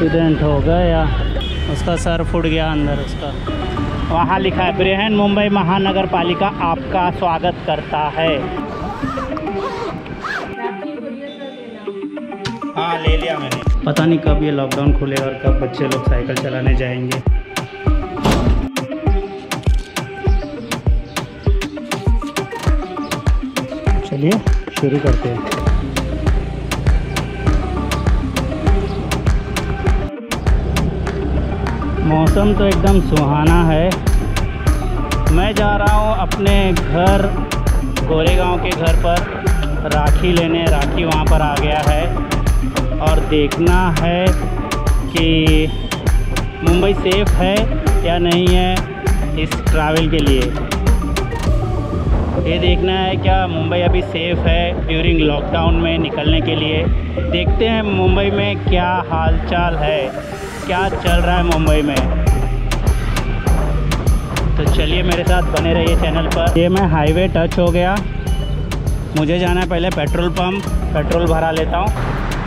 Accident हो गया, उसका सर फूट गया अंदर उसका। वहाँ लिखा है बृहन मुंबई महानगर पालिका आपका स्वागत करता है। हाँ ले लिया मैंने। पता नहीं कब ये लॉकडाउन खुलेगा और कब बच्चे लोग साइकिल चलाने जाएंगे। चलिए शुरू करते हैं। मौसम तो एकदम सुहाना है। मैं जा रहा हूँ अपने घर गोरेगांव के घर पर राखी लेने। राखी वहाँ पर आ गया है और देखना है कि मुंबई सेफ़ है या नहीं है इस ट्रैवल के लिए। ये देखना है क्या मुंबई अभी सेफ़ है ड्यूरिंग लॉकडाउन में निकलने के लिए। देखते हैं मुंबई में क्या हालचाल है, क्या चल रहा है मुंबई में। तो चलिए मेरे साथ बने रहिए चैनल पर। ये मैं हाईवे टच हो गया, मुझे जाना है पहले पेट्रोल पंप, पेट्रोल भरा लेता हूँ।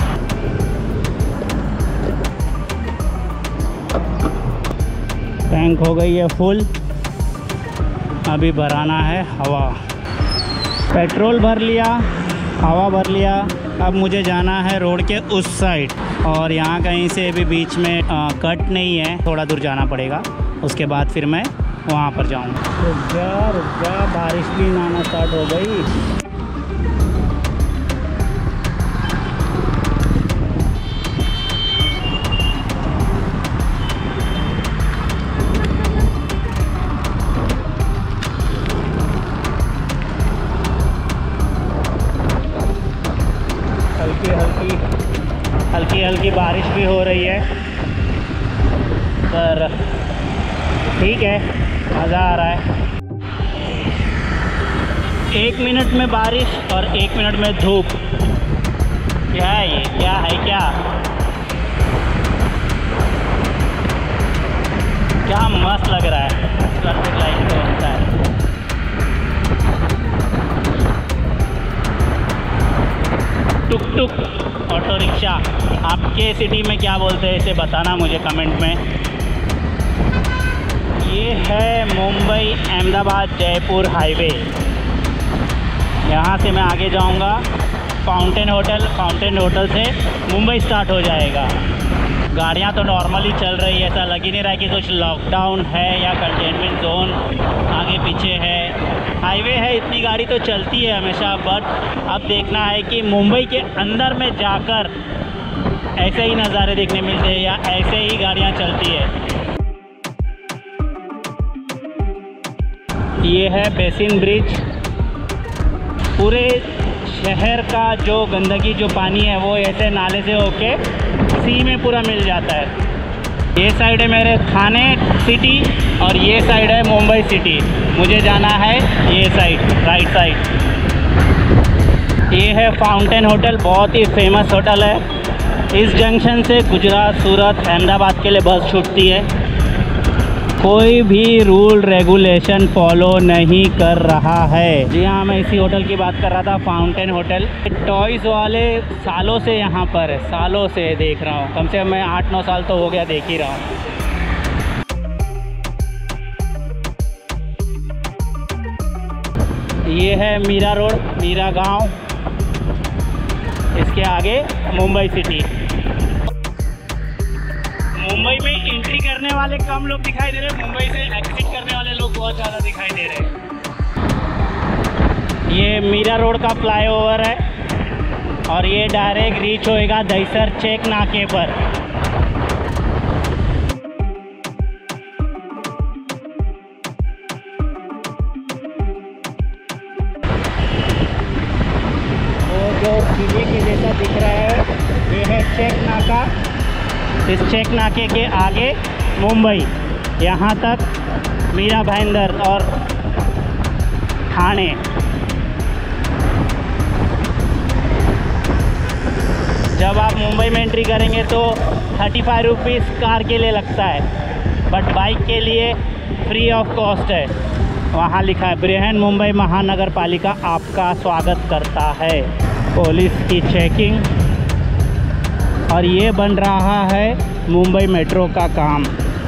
टैंक हो गई है फुल, अभी भराना है हवा। पेट्रोल भर लिया, हवा भर लिया। अब मुझे जाना है रोड के उस साइड और यहाँ कहीं से भी बीच में कट नहीं है, थोड़ा दूर जाना पड़ेगा। उसके बाद फिर मैं वहाँ पर जाऊँगा। रुक जा, बारिश भी आना स्टार्ट हो गई। हल्की हल्की बारिश भी हो रही है, पर ठीक है, मज़ा आ रहा है। 1 मिनट में बारिश और 1 मिनट में धूप। क्या है ये, क्या है, क्या मस्त लग रहा है। ट्रैफिक लाइट पे होता है। टुक टुक ऑटो रिक्शा, आपके सिटी में क्या बोलते हैं इसे बताना मुझे कमेंट में। ये है मुंबई अहमदाबाद जयपुर हाईवे। यहाँ से मैं आगे जाऊँगा फाउंटेन होटल से मुंबई स्टार्ट हो जाएगा। गाड़ियाँ तो नॉर्मली चल रही है, ऐसा लग ही नहीं रहा है कि कुछ लॉकडाउन है या कंटेनमेंट जोन आगे पीछे है। हाईवे है, इतनी गाड़ी तो चलती है हमेशा, बट अब देखना है कि मुंबई के अंदर में जाकर ऐसे ही नज़ारे देखने मिलते हैं या ऐसे ही गाड़ियाँ चलती है। ये है बेसिन ब्रिज। पूरे शहर का जो गंदगी, जो पानी है, वो ऐसे नाले से होके सी में पूरा मिल जाता है। ये साइड है मेरे थाने सिटी और ये साइड है मुंबई सिटी। मुझे जाना है ये साइड, राइट साइड। ये है फाउंटेन होटल, बहुत ही फेमस होटल है। इस जंक्शन से गुजरात, सूरत, अहमदाबाद के लिए बस छूटती है। कोई भी रूल रेगुलेशन फॉलो नहीं कर रहा है। जी हाँ, मैं इसी होटल की बात कर रहा था, फाउंटेन होटल। टॉयज़ वाले सालों से यहाँ पर है, सालों से देख रहा हूँ। कम से कम मैं 8-9 साल तो हो गया देख ही रहा हूँ। ये है मीरा रोड, मीरा गांव। इसके आगे मुंबई सिटी। मुंबई में एंट्री करने वाले कम लोग दिखाई दे रहे हैं, मुंबई से एग्जिट करने वाले लोग बहुत ज़्यादा दिखाई दे रहे हैं। ये मीरा रोड का फ्लाईओवर है और ये डायरेक्ट रीच होएगा दहीसर चेक नाके पर। वो जो किले के जैसा दिख रहा है, ये है चेक नाका। इस चेक नाके के आगे मुंबई, यहाँ तक मीरा भाईंदर और ठाणे। जब आप मुंबई में एंट्री करेंगे तो 35 रुपीज़ कार के लिए लगता है, बट बाइक के लिए फ्री ऑफ कॉस्ट है। वहाँ लिखा है बृहन मुंबई महानगर पालिका आपका स्वागत करता है। पुलिस की चेकिंग। और ये बन रहा है मुंबई मेट्रो का काम।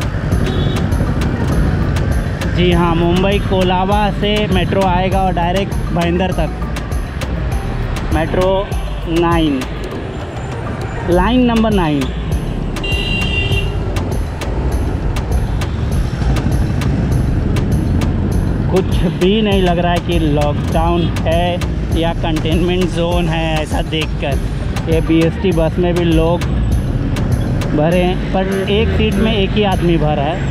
जी हाँ, मुंबई कोलाबा से मेट्रो आएगा और डायरेक्ट भाईंदर तक। Metro 9, line number 9। कुछ भी नहीं लग रहा है कि लॉकडाउन है या कंटेनमेंट जोन है ऐसा देखकर। ये BST बस में भी लोग भरे हैं, पर एक सीट में एक ही आदमी भरा है।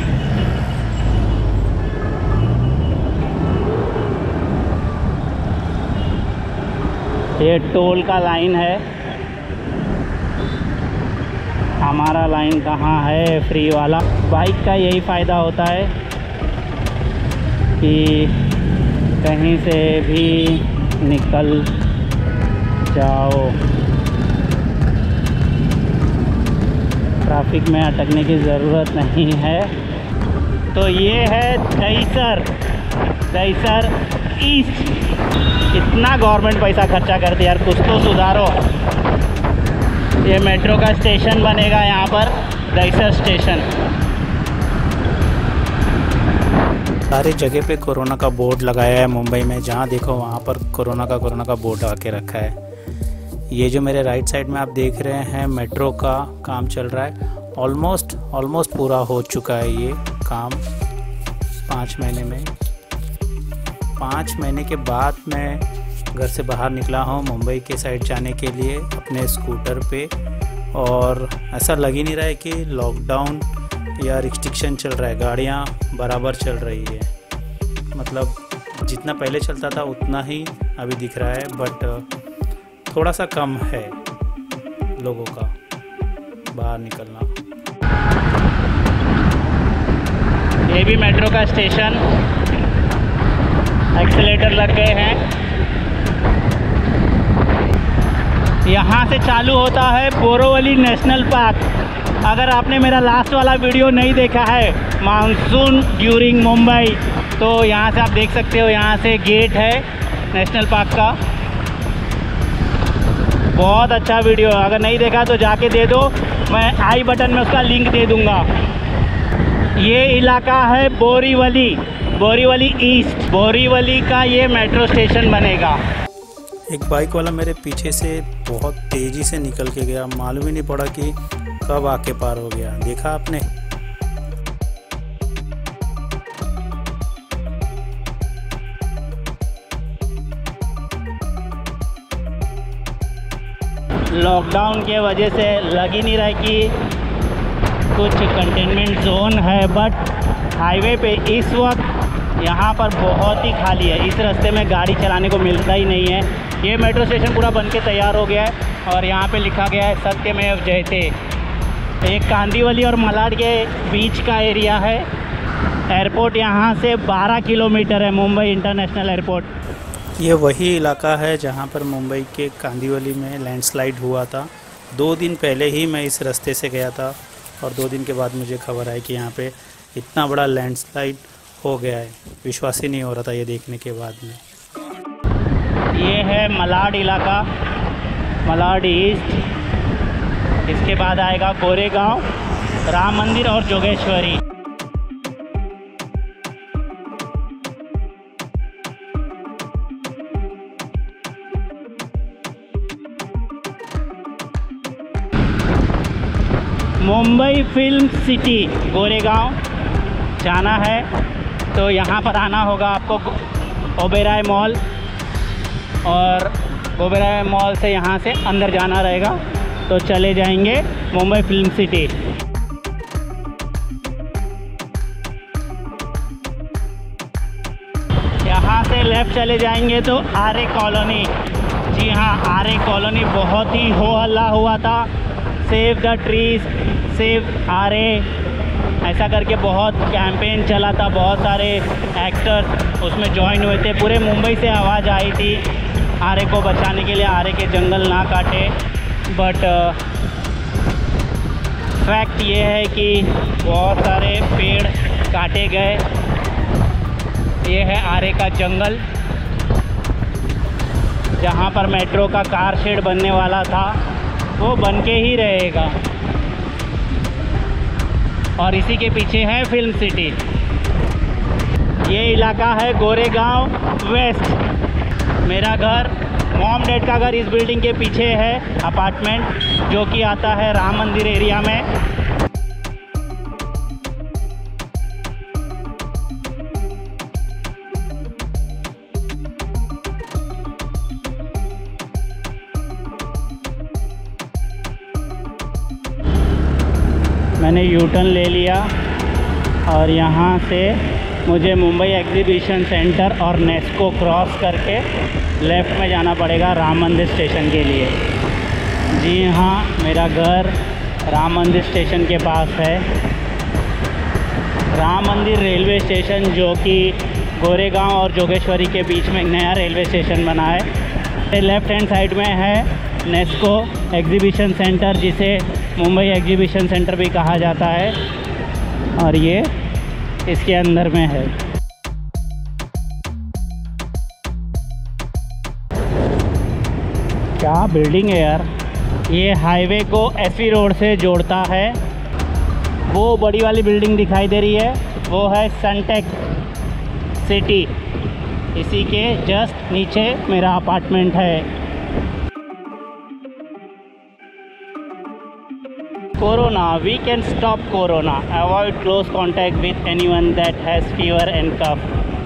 ये टोल का लाइन है। हमारा लाइन कहाँ है फ्री वाला। बाइक का यही फ़ायदा होता है कि कहीं से भी निकल जाओ, ट्रैफिक में अटकने की ज़रूरत नहीं है। तो ये है दहीसर ईस्ट। इतना गवर्नमेंट पैसा खर्चा करती है यार, कुछ तो सुधारो। ये मेट्रो का स्टेशन बनेगा यहाँ पर, दहीसर स्टेशन। सारी जगह पे कोरोना का बोर्ड लगाया है मुंबई में, जहाँ देखो वहाँ पर कोरोना का बोर्ड लगा के रखा है। ये जो मेरे राइट साइड में आप देख रहे हैं, मेट्रो का काम चल रहा है। ऑलमोस्ट पूरा हो चुका है ये काम 5 महीने में। 5 महीने के बाद मैं घर से बाहर निकला हूँ मुंबई के साइड जाने के लिए अपने स्कूटर पे, और ऐसा लग ही नहीं रहा है कि लॉकडाउन या रिस्ट्रिक्शन चल रहा है। गाड़ियाँ बराबर चल रही है, मतलब जितना पहले चलता था उतना ही अभी दिख रहा है, बट थोड़ा सा कम है लोगों का बाहर निकलना। ये भी मेट्रो का स्टेशन, एक्सीलेटर लग गए हैं। यहाँ से चालू होता है बोरीवली नेशनल पार्क। अगर आपने मेरा लास्ट वाला वीडियो नहीं देखा है, मानसून ड्यूरिंग मुंबई, तो यहाँ से आप देख सकते हो। यहाँ से गेट है नेशनल पार्क का। बहुत अच्छा वीडियो, अगर नहीं देखा तो जाके दे दो, मैं आई बटन में उसका लिंक दे दूँगा। ये इलाका है बोरीवली ईस्ट। बोरीवली का ये मेट्रो स्टेशन बनेगा। एक बाइक वाला मेरे पीछे से बहुत तेज़ी से निकल के गया, मालूम ही नहीं पड़ा कि कब आके पार हो गया। देखा आपने? लॉकडाउन के वजह से लग ही नहीं रहा है कि कुछ कंटेनमेंट जोन है, बट हाईवे पे इस वक्त यहाँ पर बहुत ही खाली है। इस रास्ते में गाड़ी चलाने को मिलता ही नहीं है। ये मेट्रो स्टेशन पूरा बन के तैयार हो गया है और यहाँ पे लिखा गया है सत्यमेव जयते। एक कांदिवली और मलाड के बीच का एरिया है। एयरपोर्ट यहाँ से 12 किलोमीटर है, मुंबई इंटरनेशनल एयरपोर्ट। ये वही इलाका है जहाँ पर मुंबई के कांदिवली में लैंडस्लाइड हुआ था। 2 दिन पहले ही मैं इस रास्ते से गया था और 2 दिन के बाद मुझे खबर आई कि यहाँ पे इतना बड़ा लैंडस्लाइड हो गया है। विश्वास ही नहीं हो रहा था ये देखने के बाद में। ये है मलाड इलाका, मलाड ईस्ट। इसके बाद आएगा गोरेगांव, राम मंदिर और जोगेश्वरी। मुंबई फिल्म सिटी गोरेगांव जाना है तो यहाँ पर आना होगा आपको ओबेरॉय मॉल, और ओबेरॉय मॉल से यहाँ से अंदर जाना रहेगा तो चले जाएंगे मुंबई फिल्म सिटी। यहाँ से लेफ़्ट चले जाएंगे तो आरे कॉलोनी। जी हाँ, आरे कॉलोनी बहुत ही हो हल्ला हुआ था। Save the trees, save Aarey, ऐसा करके बहुत कैंपेन चला था। बहुत सारे एक्टर्स उसमें ज्वाइन हुए थे। पूरे मुंबई से आवाज़ आई थी आरे को बचाने के लिए, आरे के जंगल ना काटे। बट फैक्ट ये है कि बहुत सारे पेड़ काटे गए। ये है आरे का जंगल जहाँ पर मेट्रो का कार शेड बनने वाला था, वो बन के ही रहेगा। और इसी के पीछे है फिल्म सिटी। ये इलाका है गोरेगांव वेस्ट। मेरा घर, मॉम डैड का घर इस बिल्डिंग के पीछे है, अपार्टमेंट जो कि आता है राम मंदिर एरिया में। मैंने यू टर्न ले लिया और यहाँ से मुझे मुंबई एग्जीबिशन सेंटर और नेस्को क्रॉस करके लेफ़्ट में जाना पड़ेगा राम मंदिर स्टेशन के लिए। जी हाँ, मेरा घर राम मंदिर स्टेशन के पास है। राम मंदिर रेलवे स्टेशन जो कि गोरेगांव और जोगेश्वरी के बीच में एक नया रेलवे स्टेशन बना है। लेफ़्ट हैंड साइड में है नेस्को एग्जीबिशन सेंटर, जिसे मुंबई एग्जीबिशन सेंटर भी कहा जाता है, और ये इसके अंदर में है। क्या बिल्डिंग है यार। ये हाईवे को एसवी रोड से जोड़ता है। वो बड़ी वाली बिल्डिंग दिखाई दे रही है, वो है सनटेक सिटी। इसी के जस्ट नीचे मेरा अपार्टमेंट है। Corona, we can stop Corona. Avoid close contact with anyone that has fever and cough.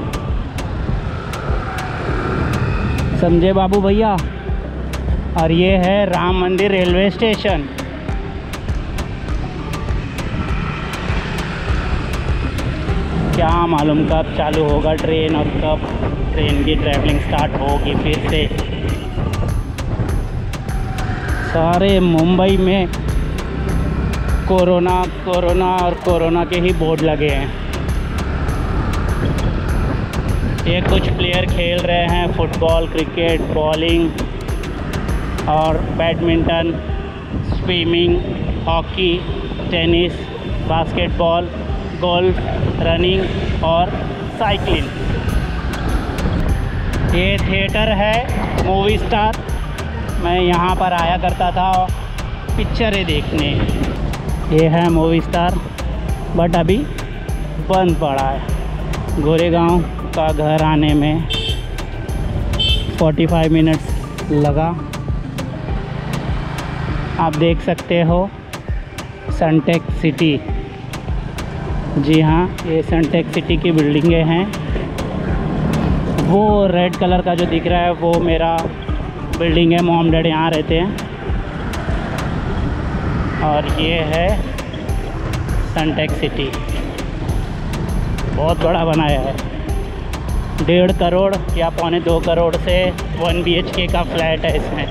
समझे बाबू भैया। और ये है राम मंदिर रेलवे स्टेशन। क्या मालूम कब चालू होगा ट्रेन और कब ट्रेन की ट्रैवलिंग स्टार्ट होगी फिर से। सारे मुंबई में कोरोना कोरोना और कोरोना के ही बोर्ड लगे हैं। ये कुछ प्लेयर खेल रहे हैं फुटबॉल, क्रिकेट, बॉलिंग और badminton, swimming, hockey, tennis, basketball, golf, running और साइकिलिंग। ये थिएटर है मूवी स्टार। मैं यहाँ पर आया करता था पिक्चरें देखने। ये है मूवी स्टार, बट अभी बंद पड़ा है। गोरेगांव का घर आने में 45 मिनट्स लगा। आप देख सकते हो सनटेक सिटी। जी हाँ, ये सनटेक सिटी की बिल्डिंगें हैं। वो रेड कलर का जो दिख रहा है वो मेरा बिल्डिंग है, मॉम डैड यहाँ रहते हैं। और ये है सनटेक सिटी, बहुत बड़ा बनाया है। 1.5 करोड़ या 2.25 करोड़ से 1 BHK का फ्लैट है इसमें।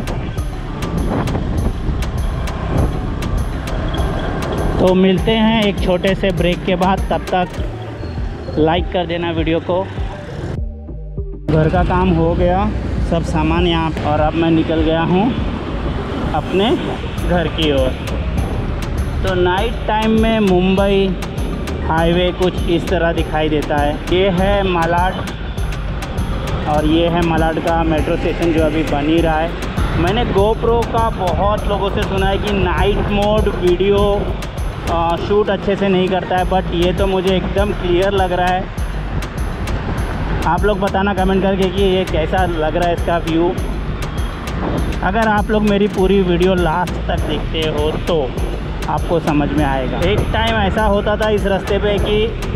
तो मिलते हैं एक छोटे से ब्रेक के बाद। तब तक लाइक कर देना वीडियो को। घर का काम हो गया, सब सामान यहाँ, और अब मैं निकल गया हूँ अपने घर की ओर। तो नाइट टाइम में मुंबई हाईवे कुछ इस तरह दिखाई देता है। ये है मालाड और ये है मालाड का मेट्रो स्टेशन जो अभी बन ही रहा है। मैंने गोप्रो का बहुत लोगों से सुना है कि नाइट मोड वीडियो शूट अच्छे से नहीं करता है, बट ये तो मुझे एकदम क्लियर लग रहा है। आप लोग बताना कमेंट करके कि ये कैसा लग रहा है इसका व्यू। अगर आप लोग मेरी पूरी वीडियो लास्ट तक देखते हो तो आपको समझ में आएगा। एक टाइम ऐसा होता था इस रास्ते पे कि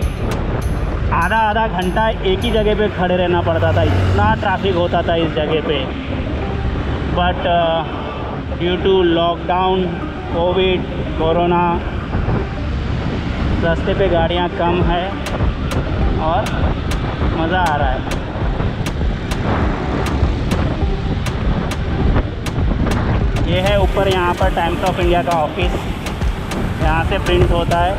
आधा घंटा एक ही जगह पे खड़े रहना पड़ता था, इतना ट्रैफिक होता था इस जगह पे। But due to lockdown, covid, corona, रास्ते पे गाड़ियाँ कम है और मज़ा आ रहा है। ये है ऊपर यहाँ पर टाइम्स ऑफ इंडिया का ऑफिस, यहाँ से प्रिंट होता है।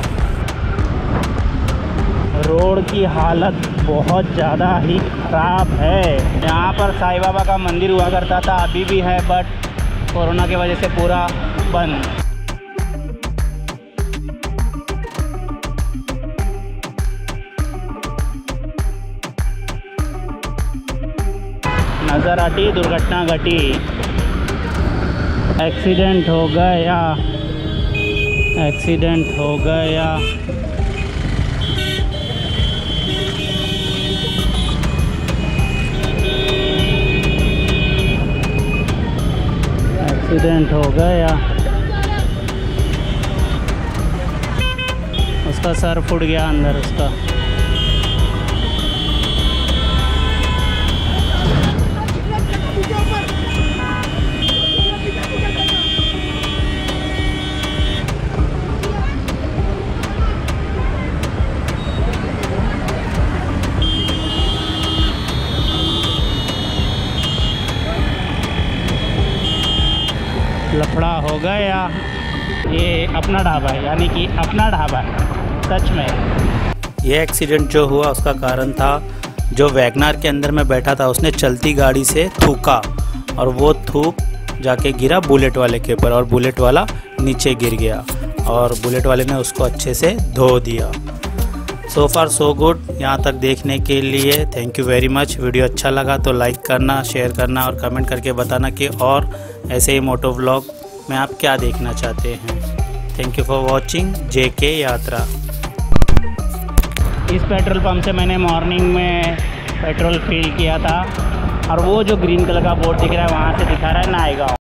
रोड की हालत बहुत ज़्यादा ही ख़राब है। यहाँ पर साईं बाबा का मंदिर हुआ करता था, अभी भी है, बट कोरोना की वजह से पूरा बंद। नज़र आती दुर्घटना घटी, एक्सीडेंट हो गया। एक्सीडेंट हो गया। एक्सीडेंट हो गया। उसका सर फूट गया अंदर उसका। लफड़ा हो गया। ये अपना ढाबा है, यानी कि अपना ढाबा है सच में। ये एक्सीडेंट जो हुआ उसका कारण था जो वैगनार के अंदर में बैठा था उसने चलती गाड़ी से थूका और वो थूक जाके गिरा बुलेट वाले के ऊपर और बुलेट वाला नीचे गिर गया और बुलेट वाले ने उसको अच्छे से धो दिया। So far so good. यहाँ तक देखने के लिए thank you very much. Video अच्छा लगा तो लाइक करना, शेयर करना और कमेंट करके बताना कि और ऐसे ही मोटो व्लॉग में आप क्या देखना चाहते हैं। Thank you for watching JK यात्रा। इस पेट्रोल पंप से मैंने मॉर्निंग में पेट्रोल फिल किया था और वो जो ग्रीन कलर का बोर्ड दिख रहा है वहाँ से दिखा रहा है नायगांव।